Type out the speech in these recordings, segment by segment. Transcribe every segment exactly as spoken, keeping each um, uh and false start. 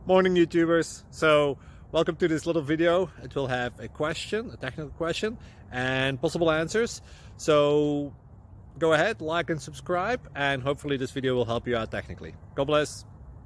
Morning YouTubers. So welcome to this little video. It will have a question, a technical question, and possible answers. So go ahead, like and subscribe, and hopefully this video will help you out technically. God bless.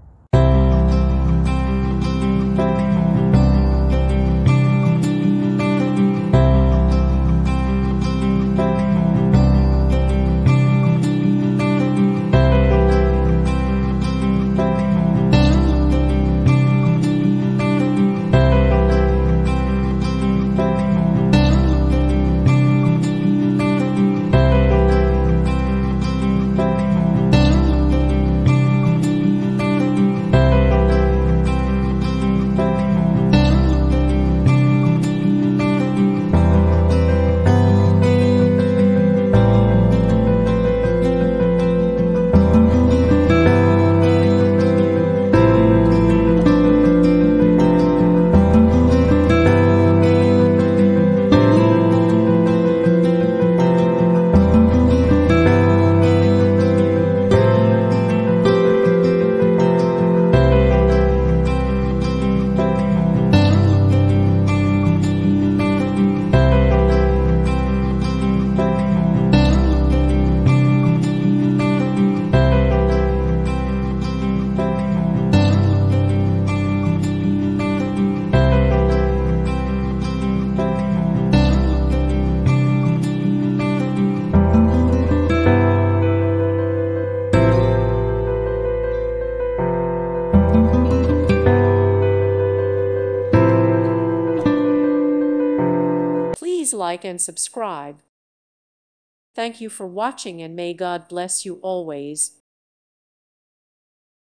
Please like and subscribe. Thank you for watching, and may God bless you always.